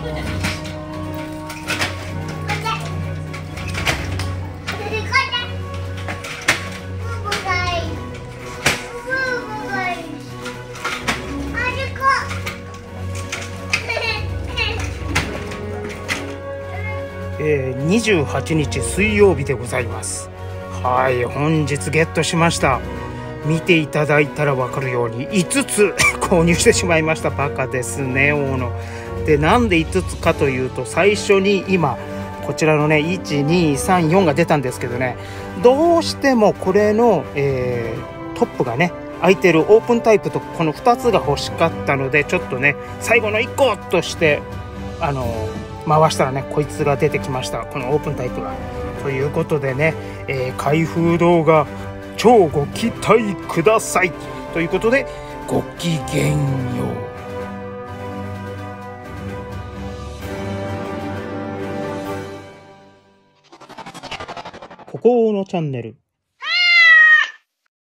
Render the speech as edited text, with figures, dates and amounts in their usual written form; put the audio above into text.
28日水曜日でございます。はい、本日ゲットしました。見ていただいたら分かるように5つ購入してしまいました。バカですね、大野。で、なんで5つかというと、最初に今こちらのね1234が出たんですけどね、どうしてもこれの、トップがね空いてるオープンタイプとこの2つが欲しかったので、ちょっとね最後の1個として回したらね、こいつが出てきました。このオープンタイプが。ということでね、開封動画超ご期待くださいということで、ごきげんよう。ここのチャンネル